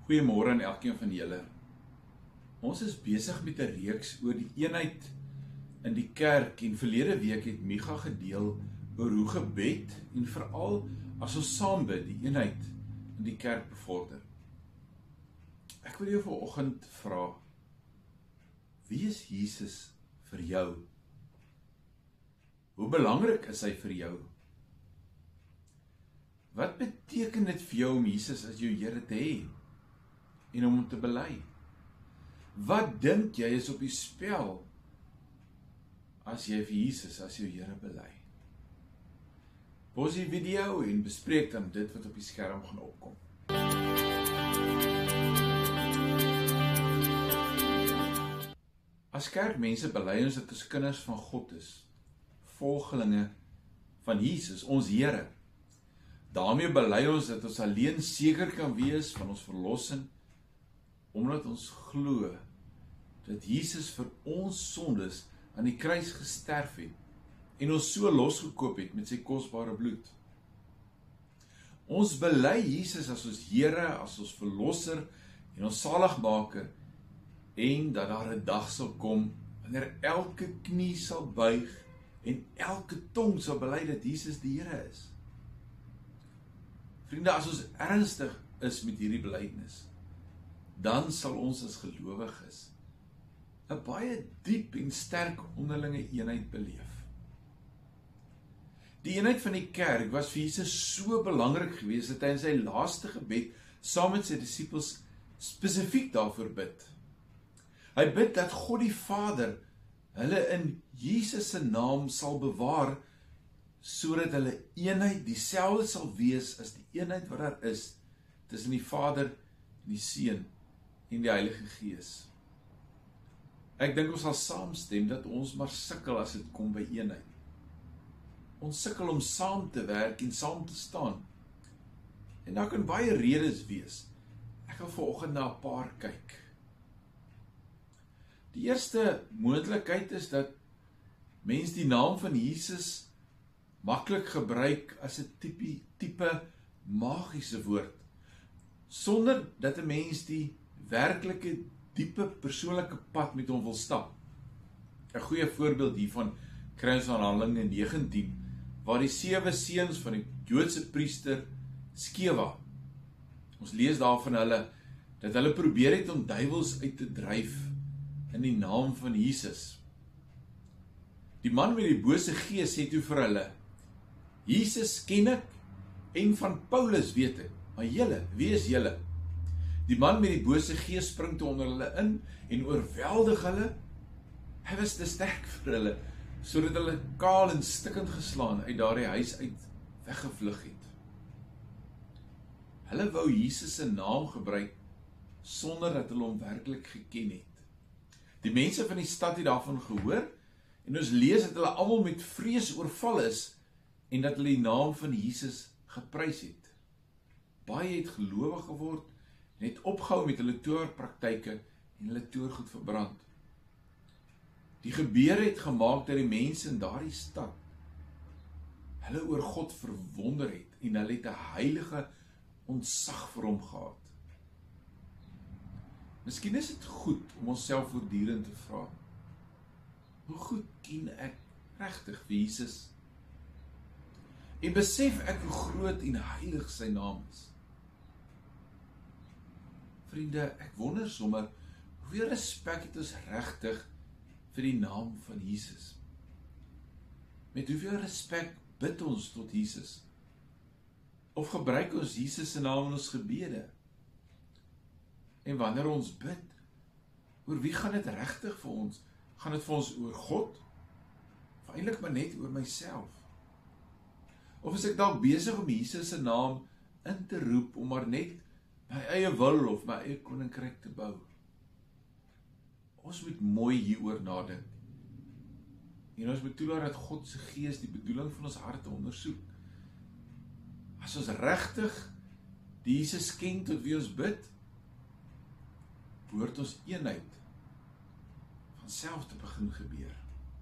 Goeiemôre aan elkeen van julle. Ons is besig met 'n reeks oor die eenheid in die kerk en verlede week het Micha gedeel oor hoe gebed en veral as ons saam bid die eenheid in die kerk bevorder. Ek wil jou vanoggend vra, wie is Jesus vir jou? Hoe belangrik is hy vir jou? Wat beteken dit vir jou om Jesus as jou Here te hê en om hom te bely? Wat dink jy is op die spel as jy vir Jesus as jou Here bely? Pos die video en bespreek dan dit wat op die skerm gaan opkom. As kerkmense bely ons dat ons kinders van God is, volgelinge van Jesus, ons Here. Daarmee bely ons dat ons alleen seker kan wees van ons verlossing, omdat ons glo dat Jesus vir ons sondes aan die kruis gesterf het en ons so losgekoop het met sy kosbare bloed. Ons bely Jesus as ons Here, as ons verlosser en ons saligmaker, en dat daar 'n dag sal kom wanneer elke knie sal buig en elke tong sal bely dat Jesus die Here is. Vriende, as ons ernstig is met hierdie belydenis, dan sal ons as gelowiges 'n baie diep en sterk onderlinge eenheid beleef. Die eenheid van die kerk was vir Jesus so belangrik geweest dat hy in sy laaste gebed saam met sy disippels spesifiek daarvoor bid. Hy bid dat God die Vader hulle in Jesus se naam sal bewaar, sodat hulle eenheid dieselfde sal wees as die eenheid wat daar is tussen die Vader en die Seun en die Heilige Gees. Ek dink ons sal saamstem dat ons maar sukkel as dit kom by eenheid. Ons sukkel om saam te werk en saam te staan. En daar kan baie redes wees. Ek wil vanoggend na 'n paar kyk. Die eerste moontlikheid is dat mens die naam van Jesus maklik gebruik as 'n tipe magiese woord, sonder dat 'n mens die werklike diepe persoonlike pad met hom wil stap. 'n Goeie voorbeeld hiervan kry ons aan Handelinge 19, waar die 7 seuns van die Joodse priester Skewa, ons lees daarvan hulle, dat hulle probeer het om duiwels uit te dryf in die naam van Jesus. Die man met die bose gees sê toe vir hulle, Jesus ken ek en van Paulus weet ek, maar julle, wie is julle? Die man met die bose gees spring toe onder hulle in en oorweldig hulle. Hy was te sterk vir hulle, sodat hulle kaal en stikkend geslaan uit daardie huis uit weggevlug het. Hulle wou Jesus se naam gebruik sonder dat hulle hom werklik geken het. Die mense van die stad het daarvan gehoor en ons lees dat hulle almal met vrees oorval is en dat hulle die naam van Jesus geprys het. Baie het gelowig geword en het opgehou met hulle toorpraktyke en hulle toorgoed verbrand. Die gebeure het gemaak dat die mense in daardie stad hulle oor God verwonder het en hulle het 'n heilige ontzag vir hom gehad. Miskien is dit goed om onsself voortdurend te vra, hoe goed ken ek regtig vir Jesus? En besef ek hoe groot en heilig sy naam is? Vriende, ek wonder sommer, hoeveel respek het ons regtig vir die naam van Jesus? Met hoeveel respek bid ons tot Jesus? Of gebruik ons Jesus se naam in ons gebede? En wanneer ons bid, oor wie gaan dit regtig vir ons? Gaan dit vir ons oor God? Of eintlik maar net oor myself? Of is ek dalk besig om Jesus se naam in te roep om maar net my eie wil of my eie koninkryk te bou? Ons moet mooi hieroor nadink. En ons moet toelaat dat God se Gees die bedoeling van ons harte ondersoek. As ons regtig die Jesus ken tot wie ons bid, behoort ons eenheid van self te begin gebeur.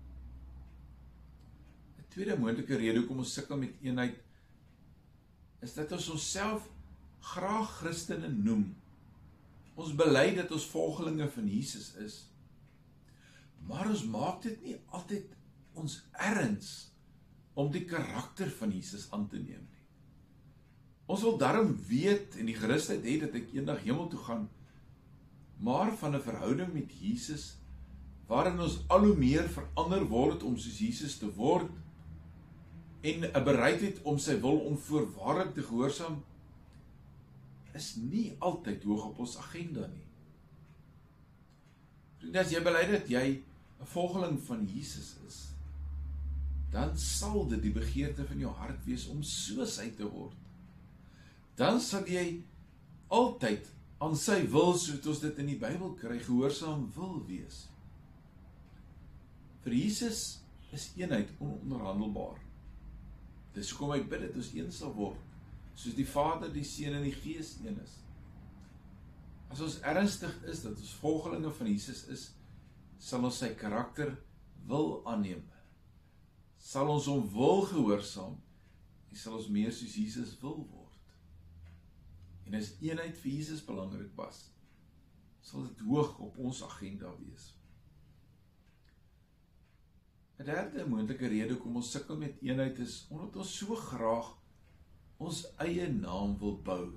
'n Tweede moontlike rede hoekom ons sukkel met eenheid is dat ons onsself graag Christene noem, Ons bely dat ons volgelinge van Jesus is. Maar ons maak dit nie altyd ons erns om die karakter van Jesus aan te neem nie. Ons wil daarom weet en die gerusheid hê dat ek eendag hemel toe gaan, maar van 'n verhouding met Jesus, waarin ons al hoe meer verander word om soos Jesus te word, en 'n bereidheid om sy wil onvoorwaardelik te gehoorsaam, is nie altyd hoog op ons agenda nie. Vriende, as jy bely dat jy 'n volgeling van Jesus is, dan sal dit die begeerte van jou hart wees om soos hy te word. Dan sal jy altyd aan sy wil, soos ons dit in die Bybel kry, gehoorsaam wil wees. Vir Jesus is eenheid ononderhandelbaar. Dis hoekom hy bid dat ons een sal word, soos die Vader, die Seun en die Gees een is. As ons ernstig is dat ons volgelinge van Jesus is, sal ons sy karakter wil aanneem. Sal ons hom wil gehoorsaam en sal ons meer soos Jesus wil word. En as eenheid vir Jesus belangrik was, sal dit hoog op ons agenda wees. 'n derde moontlike rede hoekom ons sukkel met eenheid is omdat ons so graag ons eie naam wil bou.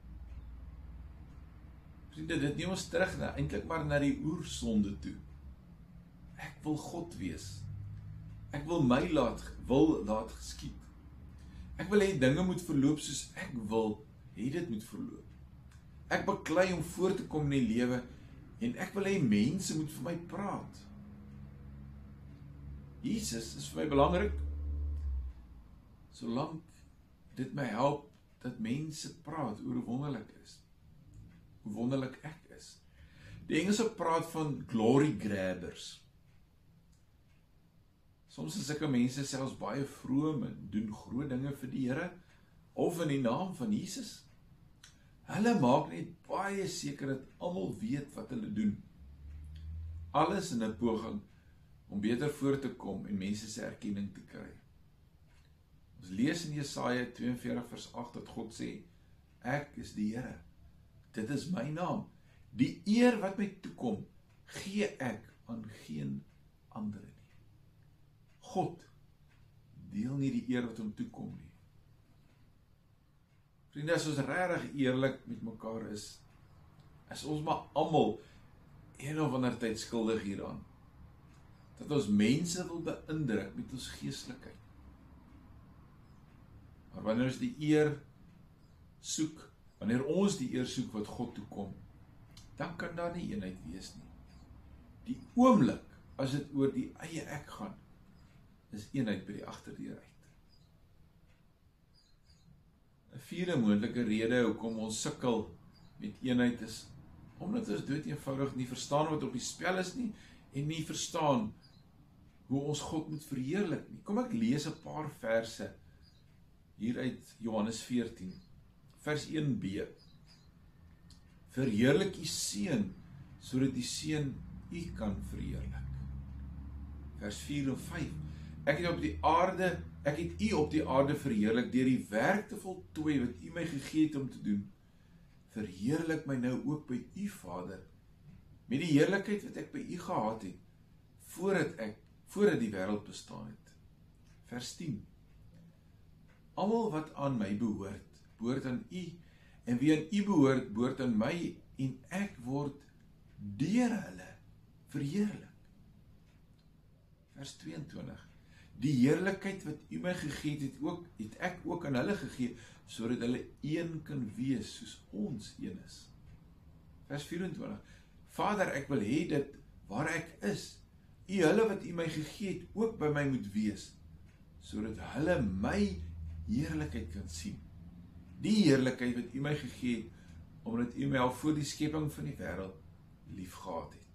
Vriende, dit neem ons terug eintlik maar na die oersonde toe. Ek wil God wees. Ek wil my laat geskied. Ek wil hê dinge moet verloop soos ek wil hê dit moet verloop. Ek beklei om voor te kom in die lewe en ek wil hê mense moet vir my praat. Jesus is vir my belangrik, solank dit my help dat mense praat oor hoe wonderlik is. Hoe wonderlik ek is. Die Engelse praat van glory grabbers. Soms is sulke mense selfs baie vroom en doen groot dinge vir die Here of in die naam van Jesus. Hulle maak net baie seker dat almal weet wat hulle doen. Alles in 'n poging om beter voor te kom en mense se erkenning te kry. Ons lees in Jesaja 42 vers 8 dat God sê, ek is die Here. Dit is my naam. Die eer wat my toekom, gee ek aan geen ander nie. God deel nie die eer wat hom toekom nie. Vriende, as ons regtig eerlik met mekaar is ons maar almal een of ander tyd skuldig hieraan. Dat ons mense wil beïndruk met ons geestelikheid. Maar wanneer ons die eer soek, wanneer ons die eer soek wat God toekom, dan kan daar nie eenheid wees nie. Die oomblik, as dit oor die eie ek gaan, is eenheid by die agterdeur uit. 'n vierde moontlike rede hoekom ons sukkel met eenheid is, omdat ons dood eenvoudig nie verstaan wat op die spel is nie, en nie verstaan hoe ons God moet verheerlik nie. Kom ek lees 'n paar verse hier uit Johannes 14, vers 1b. Verheerlik u Seun, sodat die Seun u kan verheerlik. Vers 4 en 5. Ek het u op die aarde verheerlik deur die werk te voltooi wat u my gegee het om te doen. Verheerlik my nou ook by u Vader, met die heerlikheid wat ek by u gehad het, voordat die wêreld bestaan het. Vers 10. Almal wat aan my behoort aan u, en wie aan u behoort aan my, en ek word deur hulle verheerlik. Vers 22. Die heerlikheid wat u my gegee het ek ook aan hulle gegee, sodat hulle een kan wees, soos ons een is. Vers 24. Vader, ek wil hê dat waar ek is, u hulle wat u my gegee het, ook by my moet wees, sodat hulle my heerlikheid kan sien. Die heerlikheid wat u my gegee het, omdat u my al voor die skepping van die wêreld lief gehad het.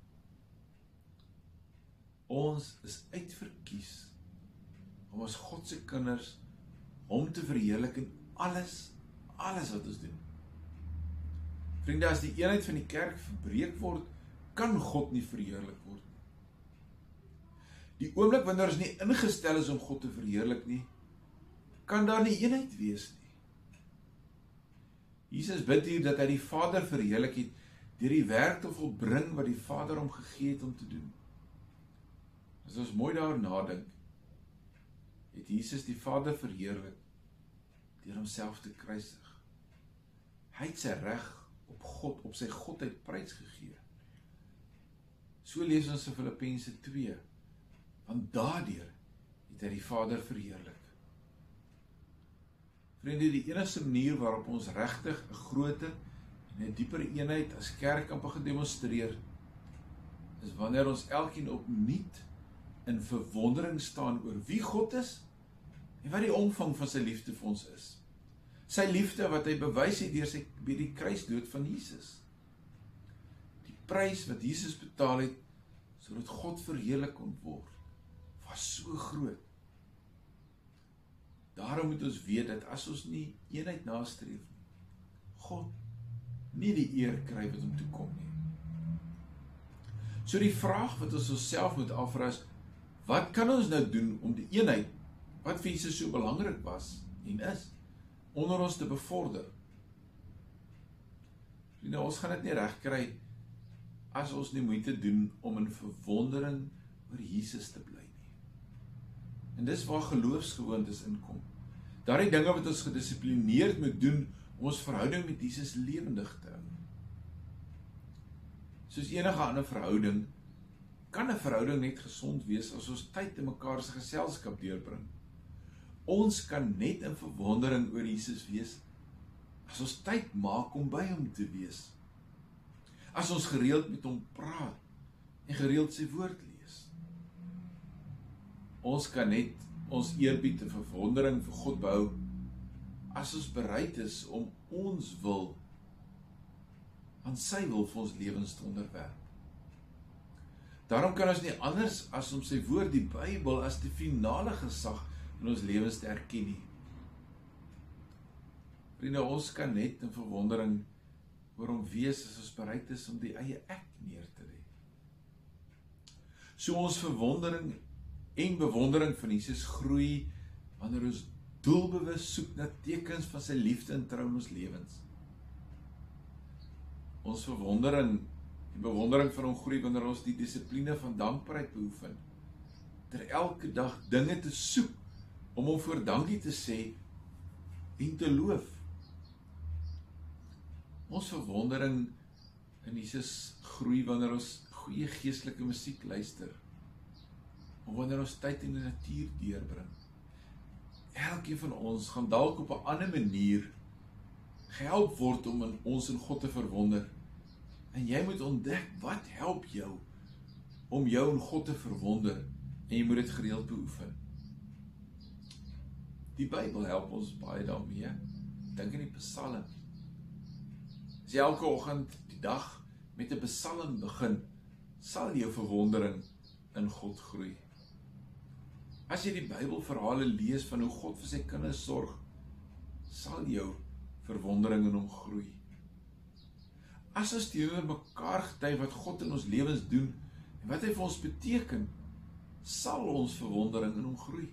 Ons is uitverkies om as God se kinders hom te verheerlik in alles wat ons doen. Vriende, as die eenheid van die kerk verbreek word, kan God nie verheerlik word nie. Die oomblik wanneer ons nie ingestel is om God te verheerlik nie, kan daar nie eenheid wees nie. Jesus bid hier dat hy die Vader verheerlik het deur die werk te volbring wat die Vader hom gegee het om te doen. As ons mooi daaroor nadink, het Jesus die Vader verheerlik deur homself te kruisig. Hy het sy reg op God, op sy godheid prys gegee. So lees ons in Filippense 2, want daardeur het hy die Vader verheerlik. Vriende, die enigste manier waarop ons regtig 'n groter en 'n dieper eenheid as kerk kan begin demonstreer, is wanneer ons elkeen opnuut in verwondering staan oor wie God is en wat die omvang van sy liefde vir ons is. Sy liefde wat hy bewys het deur die kruisdood van Jesus. Die prys wat Jesus betaal het, sodat God verheerlik kon word, was so groot. Daarom moet ons weet dat as ons nie eenheid nastreef nie, God nie die eer kry wat hom toekom nie. So die vraag wat ons onsself moet afvra is, wat kan ons nou doen om die eenheid, wat vir Jesus so belangrik was en is, onder ons te bevorder? Nou, ons gaan dit nie reg kry as ons nie moeite doen om in verwondering oor Jesus te bly nie. En dis waar geloofsgewoontes inkom. Daardie dinge wat ons gedissiplineerd moet doen om ons verhouding met Jesus lewendig te hou. Soos enige ander verhouding, kan 'n verhouding net gesond wees as ons tyd in mekaar se geselskap deurbring. Ons kan net in verwondering oor Jesus wees as ons tyd maak om by hom te wees. As ons gereeld met hom praat en gereeld sy woord lees. Ons kan net ons eerbied en verwondering vir God behou as ons bereid is om ons wil aan sy wil vir ons lewens te onderwerp. Daarom kan ons nie anders as om sy woord, die Bybel, as die finale gesag in ons lewens te erken nie. Vriende, ons kan net in verwondering oor hom wees as ons bereid is om die eie ek neer te lê. So ons verwondering en bewondering van Jesus groei wanneer ons doelbewus soek na tekens van sy liefde en trou in ons lewens. Ons verwondering en bewondering van hom groei wanneer ons die dissipline van dankbaarheid beoefen, ter elke dag dinge te soek om hom voor dankie te sê en te loof. Ons verwondering in Jesus groei wanneer ons goeie geestelike musiek luister, of wanneer ons tyd in die natuur deurbring. Elkeen van ons gaan dalk op 'n ander manier gehelp word om ons in God te verwonder. En jy moet ontdek wat help jou om jou in God te verwonder, en jy moet dit gereeld beoefen. Die Bybel help ons baie daarmee. Dink aan die Psalm. As jy elke oggend die dag met 'n psalm begin, sal jou verwondering in God groei. As jy die Bybelverhale lees van hoe God vir sy kinders sorg, sal jou verwondering in hom groei. As ons teenoor mekaar getuig wat God in ons lewens doen en wat hy vir ons beteken, sal ons verwondering in hom groei.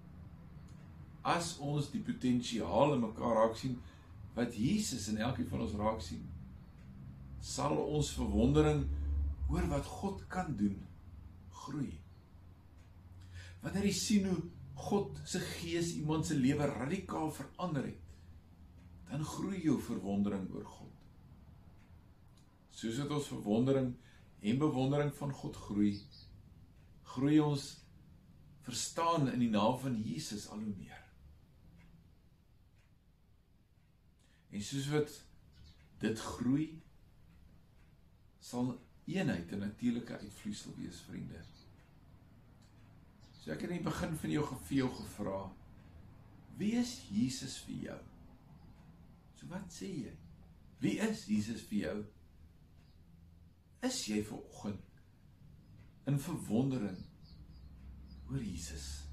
As ons die potensiaal in mekaar raak sien wat Jesus in elkeen van ons raak sien, sal ons verwondering oor wat God kan doen groei. Wanneer jy sien hoe God se gees iemand se lewe radikaal verander het, dan groei jou verwondering oor God. Soos dit ons verwondering en bewondering van God groei, groei ons verstaan in die naam van Jesus al hoe meer. En soos wat dit groei, sal eenheid 'n natuurlike uitvloeisel wees, vriende. So ek het in die begin van jou gevra, wie is Jesus vir jou? So wat sê jy? Wie is Jesus vir jou? Is jy vanoggend in verwondering oor Jesus?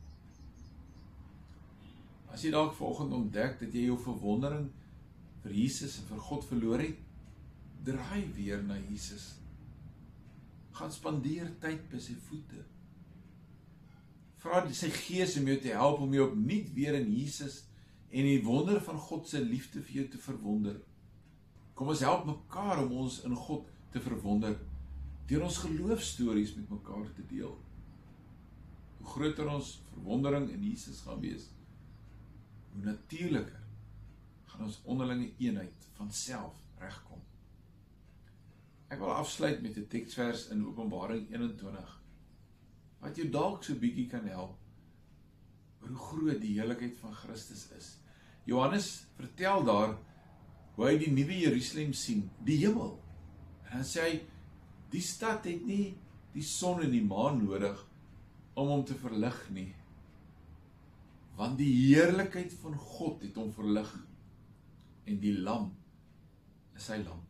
As jy dalk vanoggend ontdek dat jy jou verwondering vir Jesus en vir God verloor het, draai weer na Jesus. Gaan spandeer tyd by sy voete. Vra sy gees om jou te help om jou opnuut weer in Jesus en die wonder van God se liefde vir jou te verwonder. Kom ons help mekaar om ons in God te verwonder, deur ons geloofstories met mekaar te deel. Hoe groter ons verwondering in Jesus gaan wees, hoe natuurliker gaan ons onderlinge eenheid van self regkom. Ek wil afsluit met 'n teksvers in Openbaring 21, wat jou dalk so bietjie kan help oor hoe groot die heerlikheid van Christus is. Johannes vertel daar hoe hy die nuwe Jerusalem sien, die hemel. En dan sê hy, die stad het nie die son en die maan nodig om hom te verlig nie, want die heerlikheid van God het hom verlig, en die lam is sy lamp.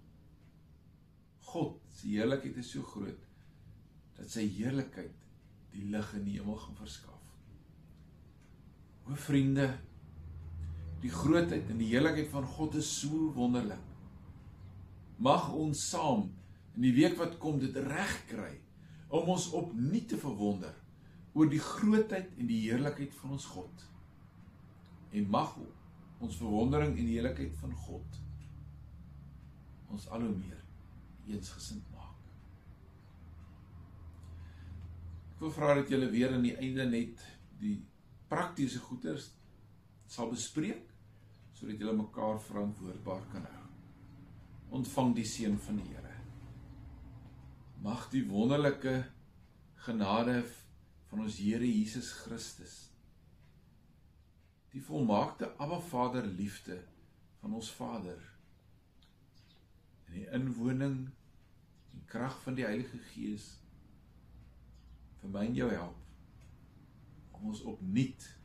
God se heerlikheid is so groot, dat sy heerlikheid die lig in die hemel gaan verskaf. O vriende, die grootheid en die heerlikheid van God is so wonderlik. Mag ons saam in die week wat kom dit reg kry, om ons opnuut te verwonder oor die grootheid en die heerlikheid van ons God. En mag ons verwondering en die heerlikheid van God ons al hoe meer eensgesind maak. Ek wil vra dat julle weer aan die einde net die praktiese goeders sal bespreek, sodat julle mekaar verantwoordbaar kan hou. Ontvang die seën van die Here. Mag die wonderlike genade van ons Here Jesus Christus, die volmaakte Abba Vader liefde van ons Vader, en die inwoning en krag van die Heilige Gees vir my en jou help, om ons opnuut